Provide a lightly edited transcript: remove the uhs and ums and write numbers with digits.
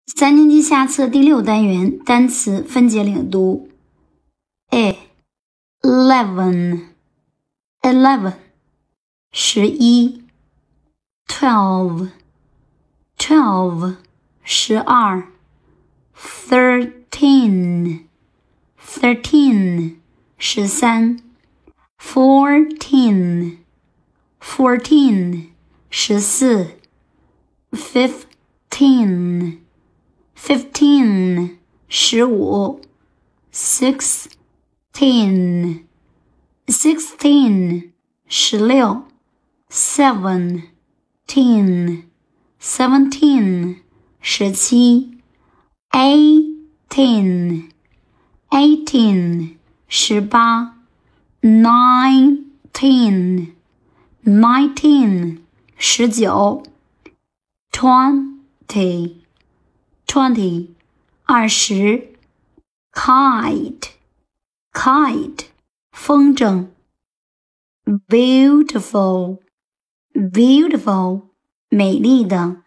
3年级下册第6单元单词分解领读。11 11 11 12 12 12 13 13 13 14 14 14 15 15 15 16 16 16 17 17 17 18 18 18 19 19 19 20 20 20 kite kite 风筝 beautiful beautiful 美丽的